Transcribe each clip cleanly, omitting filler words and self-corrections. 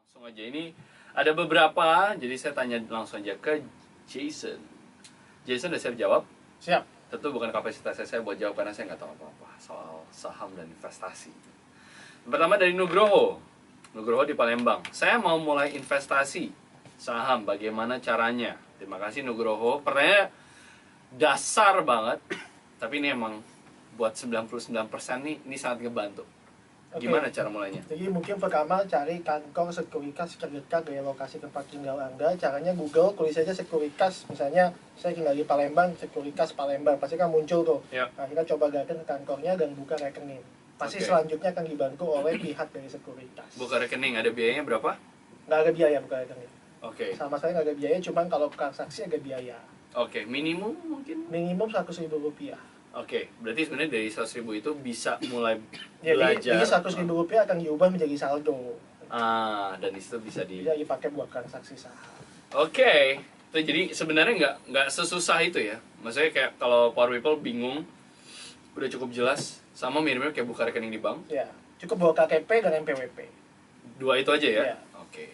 Langsung aja, ini ada beberapa, jadi saya tanya langsung aja ke Jason. Jason udah siap jawab? Siap. Tentu bukan kapasitas saya buat jawab karena saya nggak tahu apa-apa soal saham dan investasi. Yang pertama dari Nugroho. Nugroho di Palembang. Saya mau mulai investasi saham, bagaimana caranya? Terima kasih Nugroho. Pertanyaan dasar banget, tapi ini emang buat 99% nih, ini sangat ngebantu. Gimana cara mulainya? Jadi mungkin pertama cari kantor sekuritas terdekat dari lokasi tempat tinggal Anda. Caranya Google, tulis saja sekuritas. Misalnya saya tinggal di Palembang, sekuritas Palembang. Pasti kan muncul tuh. Ya. Nah, kita coba datang ke kantornya dan buka rekening. Pasti selanjutnya akan dibantu oleh pihak dari sekuritas. Buka rekening, ada biayanya berapa? Nggak ada biaya buka rekening. Oke. Sama sekali nggak ada biaya, cuman kalau transaksi ada biaya. Oke, minimum mungkin? Minimum Rp100.000. Oke, berarti sebenarnya dari 100.000 itu bisa mulai Jadi belajar. Rp100.000 akan diubah menjadi saldo. Dan itu bisa di. Bisa dipakai buat transaksi saham. Oke, jadi sebenarnya nggak sesusah itu ya. Maksudnya kayak kalau Power People bingung, udah cukup jelas. Sama mirip-mirip kayak buka rekening di bank. Ya, cukup bawa KTP dan NPWP. Dua itu aja ya? Ya. Oke.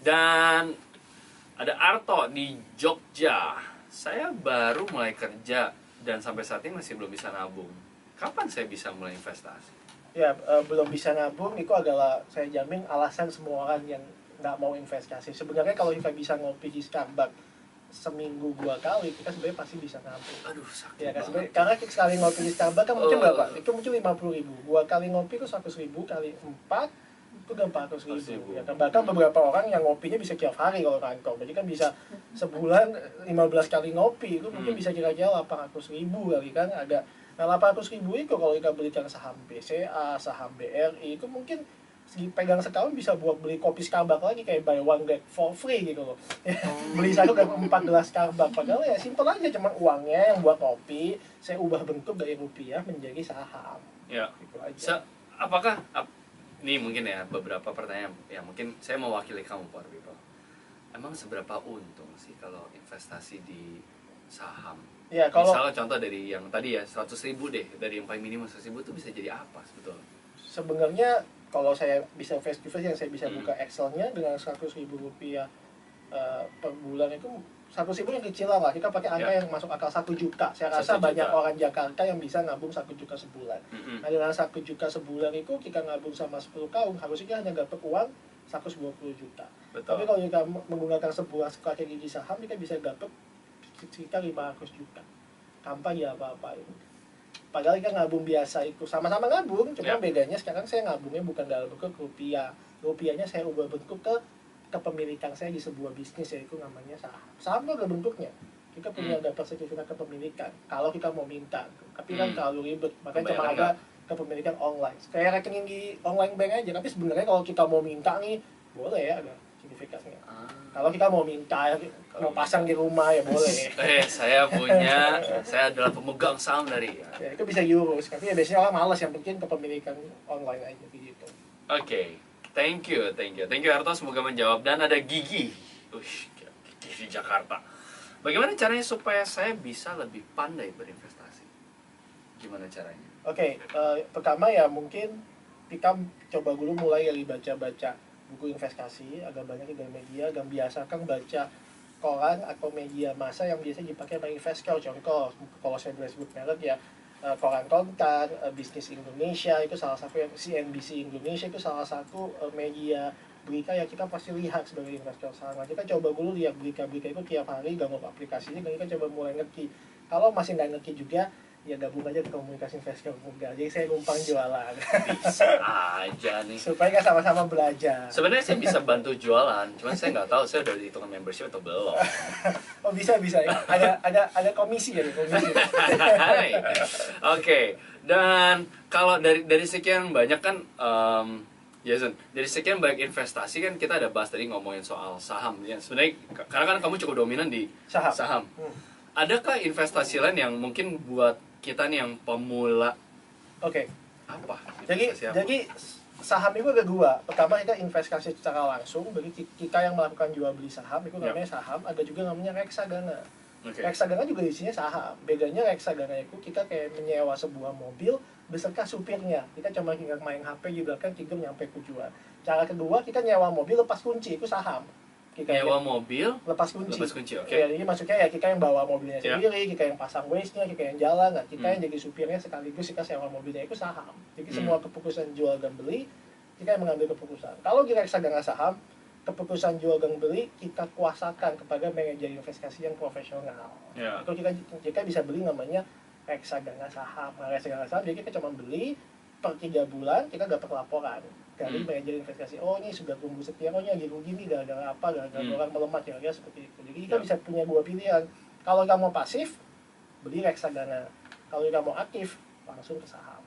Dan ada Arto di Jogja. Saya baru mulai kerja dan sampai saat ini masih belum bisa nabung. Kapan saya bisa mulai investasi? Ya, belum bisa nabung itu adalah saya jamin alasan semua orang yang nggak mau investasi. Sebenarnya kalau kita bisa ngopi di Starbucks seminggu 2 kali, kita sebenarnya pasti bisa nabung. Aduh, sakit Ya kan, banget. karena kita sekali ngopi di Starbucks kan mungkin berapa? Itu mungkin 50.000. 2 kali ngopi itu 100.000 kali 4 itu udah 400.000. Ya kan, bahkan beberapa orang yang ngopinya bisa tiap hari kalau kantor. Jadi kan bisa sebulan 15 kali ngopi itu mungkin bisa kira-kira 800.000 kali kan ada. Nah 800.000 itu kalau kita belikan saham BCA, saham BRI itu mungkin pegang setahun bisa buat beli kopi Starbucks lagi kayak buy one get for free gitu loh. Beli satu dapat 4 gelas Starbucks. Padahal ya simpel aja, cuman uangnya yang buat kopi saya ubah bentuk dari rupiah menjadi saham. Ya. Gitu aja. Apakah ini mungkin ya beberapa pertanyaan ya mungkin saya mewakili kamu Power People. Emang seberapa untung sih kalau investasi di saham? Ya, kalau misalnya contoh dari yang tadi ya 100.000 deh, dari yang paling minimum 100.000 itu bisa jadi apa sebetulnya? sebenarnya kalau saya bisa face to face yang saya bisa buka Excelnya dengan 100.000 rupiah per bulan itu 100.000 yang kecil lah, kita pakai angka yang masuk akal 1 juta. Saya rasa 1 juta. banyak orang Jakarta yang bisa nabung 1 juta sebulan. Nah, dengan 1 juta sebulan itu kita nabung sama 10 tahun harusnya kita hanya dapat uang 120 juta. Betul. Tapi kalau kita menggunakan sebuah strategi saham kita bisa dapat sekitar 500 juta tanpa ya apa-apain. Padahal kita nabung biasa itu sama-sama nabung, cuma bedanya sekarang saya nabungnya bukan dalam bentuk rupiah. Rupiahnya saya ubah bentuk ke kepemilikan saya di sebuah bisnis, yaitu namanya saham. Saham itu ada bentuknya. Kita punya dapat sertifikat kepemilikan kalau kita mau minta. Tapi kan terlalu ribet, makanya cuma ada kepemilikan online. Kayak rekening di online bank aja, tapi sebenarnya kalau kita mau minta nih boleh ya ada sertifikatnya. Kalau kita mau minta, mau pasang di rumah ya boleh. Saya adalah pemegang saham dari. Ya, itu bisa diurus, tapi ya biasanya orang malas, yang penting kepemilikan online aja gitu. Oke. Thank you Arto, semoga menjawab. Dan ada Gigi, Gigi di Jakarta. Bagaimana caranya supaya saya bisa lebih pandai berinvestasi? Gimana caranya? Oke, pertama ya mungkin kita coba dulu mulai dari baca-baca buku investasi, agak banyak di media, dan biasakan baca koran atau media massa yang biasanya dipakai oleh investor. Contoh, kalau saya boleh sebut merek ya, koran Kontan, Bisnis Indonesia itu salah satu, yang CNBC Indonesia itu salah satu media berita yang kita pasti lihat sebagai investor saham. Nah, kita coba dulu lihat berita-berita itu tiap hari, download aplikasinya, dan kita coba mulai ngerti. Kalau masih nggak ngerti juga, ya gabung aja ke komunitas investor muda. Jadi saya numpang jualan. Bisa aja nih. Supaya kita sama-sama belajar. Sebenarnya saya bisa bantu jualan, cuman saya nggak tahu saya udah dihitung membership atau belum. Oh bisa. Ada komisi ya, komisi. Oke. Dan kalau dari sekian banyak kan, Jason, dari sekian banyak investasi kan kita ada bahas tadi ngomongin soal saham. Ya, sebenarnya karena kan kamu cukup dominan di saham. Adakah investasi lain yang mungkin buat kita nih yang pemula? Oke. Apa? Jadi saham itu ada dua. Pertama kita investasi secara langsung, bagi kita yang melakukan jual beli saham itu namanya saham. Ada juga namanya reksadana. Reksadana juga isinya saham. Bedanya reksadana itu kita kayak menyewa sebuah mobil beserta supirnya. Kita cuma tinggal main HP di belakang, tidur nyampe tujuan. Cara kedua, kita nyewa mobil lepas kunci, itu saham. Nyewa mobil lepas kunci. Oke. Ya, jadi maksudnya ya kita yang bawa mobilnya sendiri, kita yang pasang waste-nya, kita yang jalan, nah, kita yang jadi supirnya sekaligus kita sewa mobilnya, itu saham. Jadi semua keputusan jual dan beli kita yang mengambil keputusan. Kalau kita reksadana saham, keputusan jual dan beli kita kuasakan kepada manajer investasi yang profesional. Itu kita bisa beli namanya reksadana saham. Nah, reksadana saham jadi kita cuma beli per 3 bulan kita dapat laporan dari manajer investasi. Oh, ini sudah tumbuh sekian, oh ini lagi rugi nih gara-gara apa, gara-gara orang melemah, kira-kira seperti itu. Jadi kita bisa punya 2 pilihan. Kalau kamu pasif, beli reksadana. Kalau kamu aktif, langsung ke saham.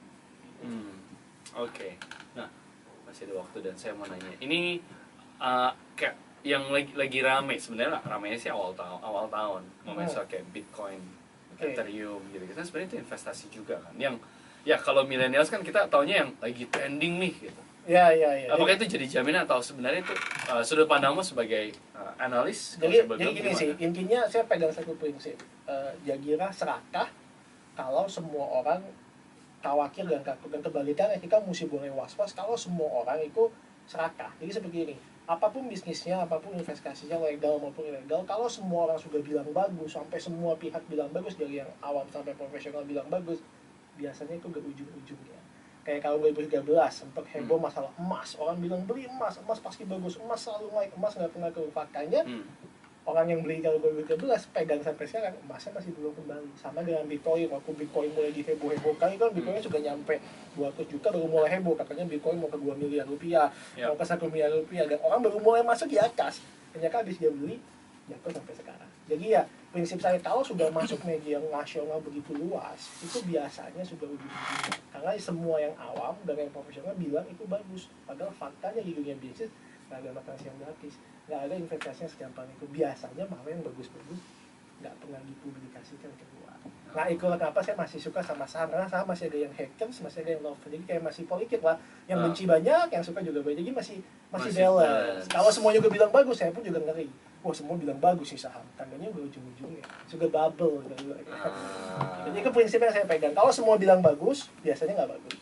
Oke. Nah, masih ada waktu dan saya mau nanya. Ini kayak yang lagi rame sebenarnya, ramenya sih awal tahun. Ngomongin soal kayak Bitcoin, Ethereum gitu. Kita sebenarnya itu investasi juga kan. Yang ya kalau millennials kan kita taunya yang lagi trending nih gitu. Ya. Apakah itu jadi jaminan atau sebenarnya itu sudut pandangmu sebagai analis? Jadi gini sih, intinya saya pegang satu prinsip. Jagira serakah kalau semua orang khawatir dan takut, dan kebalikannya kita mesti boleh was-was kalau semua orang itu serakah. Jadi seperti ini, apapun bisnisnya, apapun investasinya, legal maupun ilegal, kalau semua orang sudah bilang bagus, sampai semua pihak bilang bagus, dari yang awam sampai profesional bilang bagus, biasanya itu gak ujung-ujungnya. Kayak kalau 2013 sempat heboh masalah emas, orang bilang beli emas pasti bagus, emas selalu naik, emas nggak pernah turun. Faktanya orang yang beli kalau 2013 pegang sampai sekarang emasnya masih belum kembali. Sama dengan Bitcoin, waktu Bitcoin mulai diheboh-hebohkan itu kan Bitcoin juga nyampe 200 juta baru mulai heboh, katanya Bitcoin mau ke 2 miliar rupiah, mau ke 1 miliar rupiah, dan orang baru mulai masuk di atas. Ternyata habis dia beli jatuh sampai sekarang. Jadi ya prinsip saya, kalau sudah masuk media nasional begitu luas, itu biasanya sudah ujung-ujungnya. Karena semua yang awam dan yang profesional bilang itu bagus. Padahal faktanya di dunia bisnis nggak ada makan siang gratis, nggak ada investasinya segampang itu. Biasanya malah yang bagus-bagus nggak pernah dipublikasikan keluar. Nah, itulah kenapa saya masih suka sama saham, karena saham masih ada yang hackers, masih ada yang lover. Jadi kayak masih politik lah, yang benci banyak, yang suka juga banyak. Jadi masih balance. Kalau semua juga bilang bagus, saya pun juga ngeri. Wah, semua bilang bagus sih saham, tandanya udah ujung-ujungnya juga bubble gitu. Jadi itu prinsipnya saya pegang. Kalau semua bilang bagus, biasanya nggak bagus.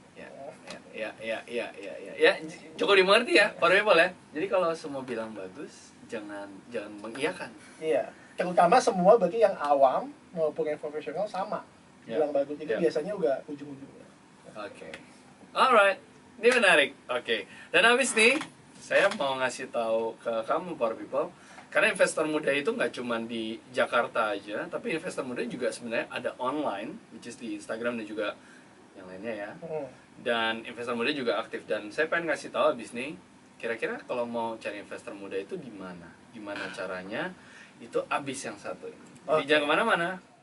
Ya, cukup dimengerti ya, Pak People ya. Jadi kalau semua bilang bagus, jangan mengiyakan. Iya, terutama semua bagi yang awam maupun yang profesional sama bilang bagus. Jadi biasanya udah ujung-ujungnya. Oke. Alright, ini menarik. Oke. Dan habis nih, saya mau ngasih tahu ke kamu, Power People, karena investor muda itu nggak cuma di Jakarta aja, tapi investor muda juga sebenarnya ada online, which is di Instagram dan juga yang lainnya ya. Dan investor muda juga aktif, dan saya pengen ngasih tahu abis nih, kira-kira kalau mau cari investor muda itu di mana? Gimana caranya? Itu abis yang satu ini. Jadi jangan kemana-mana.